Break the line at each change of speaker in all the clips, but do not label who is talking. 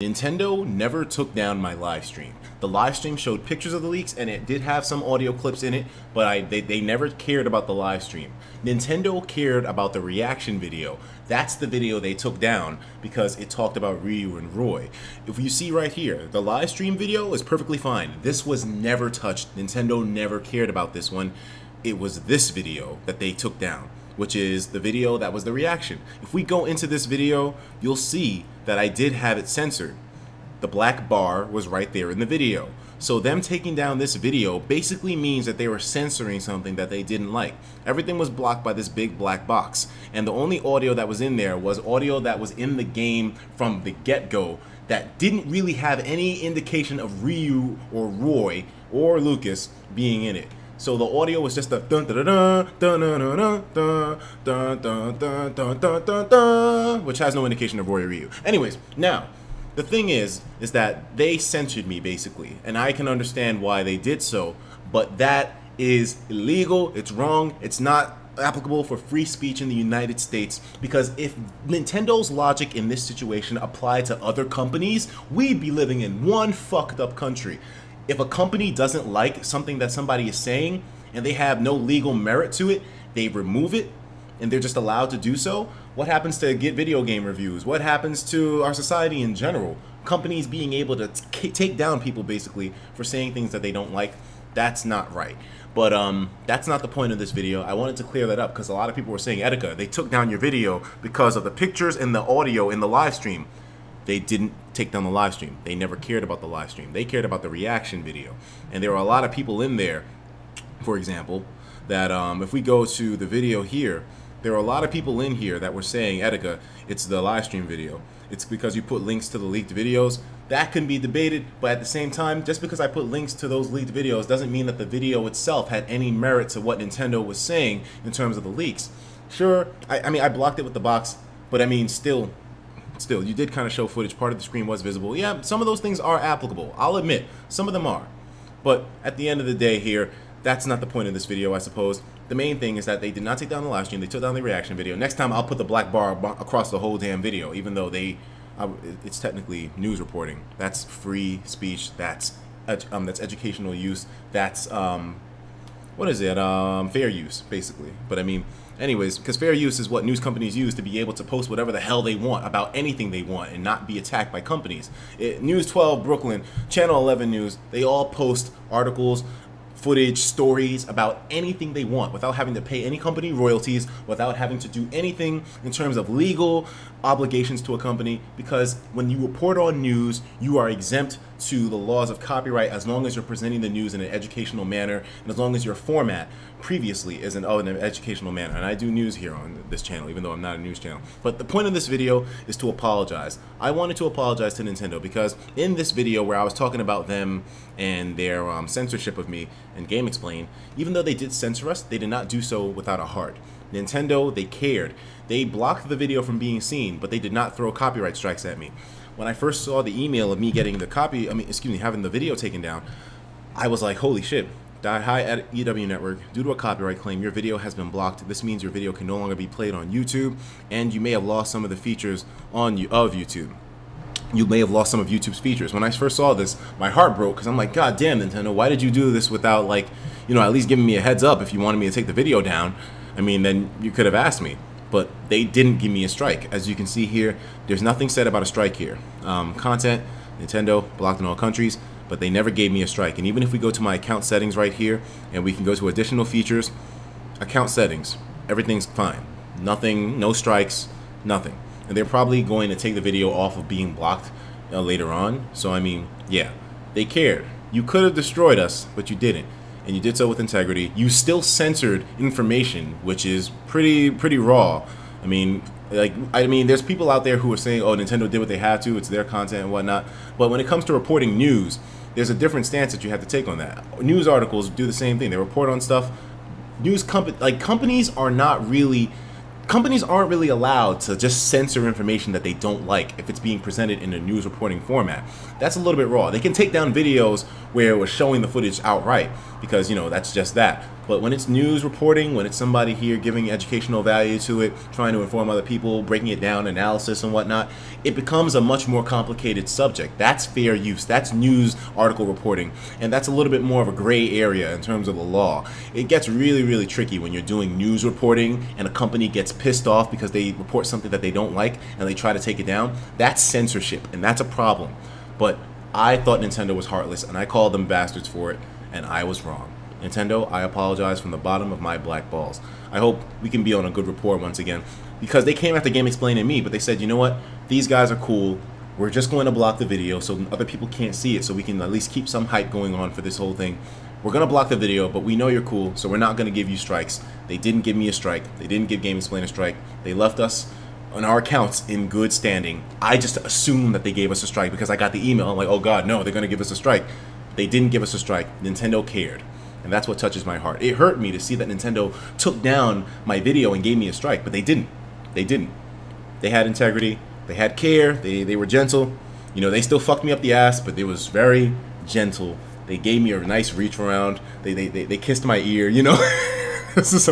Nintendo never took down my live stream. The live stream showed pictures of the leaks and it did have some audio clips in it, but they never cared about the live stream. Nintendo cared about the reaction video. That's the video they took down because it talked about Ryu and Roy. If you see right here, the live stream video is perfectly fine. This was never touched. Nintendo never cared about this one. It was this video that they took down, which is the video that was the reaction. If we go into this video, you'll see that I did have it censored. The black bar was right there in the video. So them taking down this video basically means that they were censoring something that they didn't like. Everything was blocked by this big black box. And the only audio that was in there was audio that was in the game from the get-go that didn't really have any indication of Ryu or Roy or Lucas being in it. So the audio was just a dun dun dun dun dun dun dun dun dun dun dun dun dun dun, which has no indication of Roy or Ryu. Anyways, now the thing is that they censored me basically, and I can understand why they did so, but that is illegal. It's wrong. It's not applicable for free speech in the United States, because if Nintendo's logic in this situation applied to other companies, we'd be living in one fucked up country. If a company doesn't like something that somebody is saying and they have no legal merit to it, they remove it and they're just allowed to do so. What happens to Get Video Game Reviews? What happens to our society in general? Companies being able to take down people basically for saying things that they don't like, that's not right. But that's not the point of this video. I wanted to clear that up because a lot of people were saying, Etika, they took down your video because of the pictures and the audio in the live stream. They didn't take down the live stream. They never cared about the live stream. They cared about the reaction video. And there were a lot of people in there, for example, that if we go to the video here, there are a lot of people in here that were saying, Etika, it's the live stream video. It's because you put links to the leaked videos. That can be debated, but at the same time, just because I put links to those leaked videos doesn't mean that the video itself had any merit to what Nintendo was saying in terms of the leaks. Sure, I mean, I blocked it with the box, but I mean, still, you did kind of show footage. Part of the screen was visible. Yeah, some of those things are applicable. I'll admit, some of them are. But at the end of the day here, that's not the point of this video, I suppose. The main thing is that they did not take down the live stream. They took down the reaction video. Next time, I'll put the black bar across the whole damn video, even though it's technically news reporting. That's free speech. That's educational use. That's what is it? Fair use, basically. But I mean, anyways, because fair use is what news companies use to be able to post whatever the hell they want about anything they want and not be attacked by companies. News 12 Brooklyn, Channel 11 News, they all post articles, footage, stories about anything they want without having to pay any company royalties, without having to do anything in terms of legal obligations to a company, because when you report on news, you are exempt to the laws of copyright as long as you're presenting the news in an educational manner and as long as your format previously is in an educational manner. And I do news here on this channel, even though I'm not a news channel. But the point of this video is to apologize. I wanted to apologize to Nintendo because in this video where I was talking about them and their censorship of me and GameXplain, even though they did censor us, they did not do so without a heart. Nintendo, they cared. They blocked the video from being seen, but they did not throw copyright strikes at me. When I first saw the email of me getting the having the video taken down, I was like, holy shit. Hi at EW Network, due to a copyright claim, your video has been blocked. This means your video can no longer be played on YouTube, and you may have lost some of the features of YouTube. You may have lost some of YouTube's features. When I first saw this, my heart broke because I'm like, God damn, Nintendo, why did you do this without, like, you know, at least giving me a heads up if you wanted me to take the video down? I mean, then you could have asked me. But they didn't give me a strike. As you can see here, there's nothing said about a strike here. Content, Nintendo, blocked in all countries, but they never gave me a strike. And even if we go to my account settings right here, and we can go to additional features, account settings, everything's fine. Nothing, no strikes, nothing. And they're probably going to take the video off of being blocked later on. So, I mean, yeah, they cared. You could have destroyed us, but you didn't. And you did so with integrity. You still censored information, which is pretty raw. I mean, there's people out there who are saying, oh, Nintendo did what they had to, it's their content and whatnot. But when it comes to reporting news, there's a different stance that you have to take on that. News articles do the same thing. They report on stuff. Companies aren't really allowed to just censor information that they don't like if it's being presented in a news reporting format. That's a little bit raw. They can take down videos where it was showing the footage outright because, you know, that's just that. But when it's news reporting, when it's somebody here giving educational value to it, trying to inform other people, breaking it down, analysis and whatnot, it becomes a much more complicated subject. That's fair use. That's news article reporting. And that's a little bit more of a gray area in terms of the law. It gets really, really tricky when you're doing news reporting and a company gets pissed off because they report something that they don't like and they try to take it down. That's censorship, and that's a problem. But I thought Nintendo was heartless, and I called them bastards for it, and I was wrong. Nintendo, I apologize from the bottom of my black balls. I hope we can be on a good rapport once again, because they came after GameXplain and me, but they said, you know what, these guys are cool. We're just going to block the video so other people can't see it, so we can at least keep some hype going on for this whole thing. We're going to block the video, but we know you're cool, so we're not going to give you strikes. They didn't give me a strike. They didn't give GameXplain a strike. They left us on our accounts in good standing. I just assumed that they gave us a strike because I got the email. I'm like, oh God, no, they're going to give us a strike. They didn't give us a strike. Nintendo cared. And that's what touches my heart. It hurt me to see that Nintendo took down my video and gave me a strike, but they didn't. They didn't. They had integrity. They had care. They were gentle. You know, they still fucked me up the ass, but they was very gentle. They gave me a nice reach around. They kissed my ear, you know. This is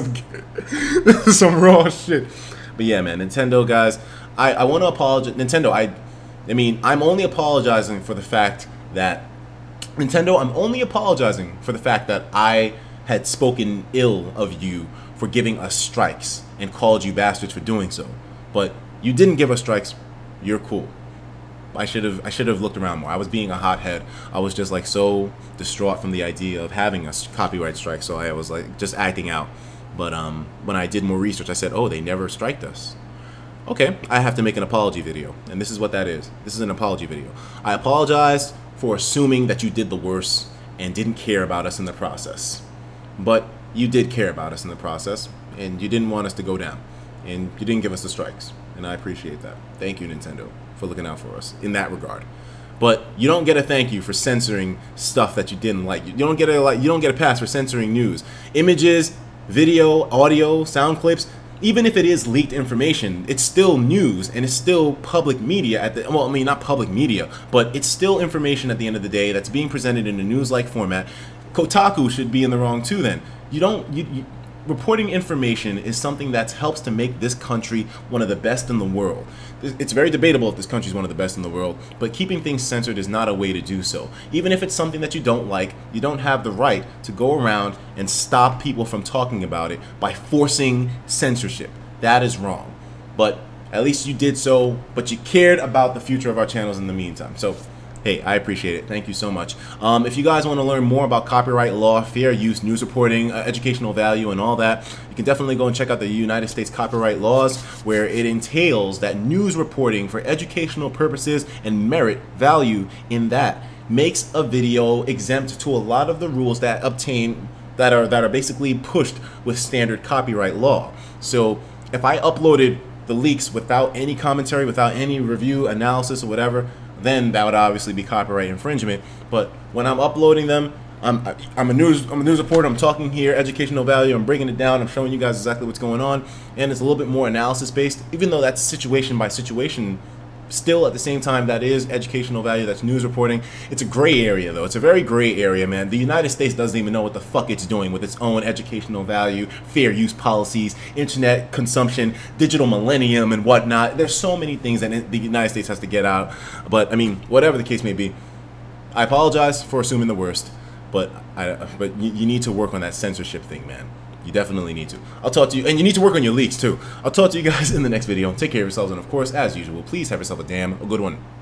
some raw shit. But yeah, man, Nintendo guys, I want to apologize. Nintendo, I mean, I'm only apologizing for the fact that Nintendo, I'm only apologizing for the fact that I had spoken ill of you for giving us strikes and called you bastards for doing so. But you didn't give us strikes. You're cool. I should have looked around more. I was being a hothead. I was just like so distraught from the idea of having a copyright strike, so I was like just acting out. But when I did more research, I said, oh, they never striked us. Okay, I have to make an apology video, and this is what that is. This is an apology video. I apologize for assuming that you did the worst and didn't care about us in the process. But you did care about us in the process, and you didn't want us to go down, and you didn't give us the strikes, and I appreciate that. Thank you, Nintendo, for looking out for us in that regard. But you don't get a thank you for censoring stuff that you didn't like. You don't get a pass for censoring news, images, video, audio, sound clips. Even if it is leaked information, it's still news and it's still public media well, I mean, not public media, but it's still information at the end of the day that's being presented in a news-like format. Kotaku should be in the wrong too then. Reporting information is something that helps to make this country one of the best in the world. It's very debatable if this country is one of the best in the world, but keeping things censored is not a way to do so. Even if it's something that you don't like, you don't have the right to go around and stop people from talking about it by forcing censorship. That is wrong. But at least you did so, but you cared about the future of our channels in the meantime. So hey, I appreciate it. Thank you so much. If you guys want to learn more about copyright law, fair use, news reporting, educational value, and all that, you can definitely go and check out the United States copyright laws, where it entails that news reporting for educational purposes and merit value in that makes a video exempt to a lot of the rules that are basically pushed with standard copyright law. So if I uploaded the leaks without any commentary, without any review, analysis, or whatever, then that would obviously be copyright infringement. But when I'm uploading them, I'm a news reporter. I'm talking here educational value. I'm breaking it down. I'm showing you guys exactly what's going on, and it's a little bit more analysis based. Even though that's situation by situation, still at the same time that is educational value. That's news reporting. It's a gray area though. It's a very gray area, man. The United States doesn't even know what the fuck it's doing with its own educational value, fair use policies, internet consumption, digital millennium, and whatnot. There's so many things that the United States has to get out. But I mean, whatever the case may be, I apologize for assuming the worst. But you need to work on that censorship thing, man. You definitely need to. I'll talk to you, and you need to work on your leaks too. I'll talk to you guys in the next video. Take care of yourselves, and of course, as usual, please have yourself a good one.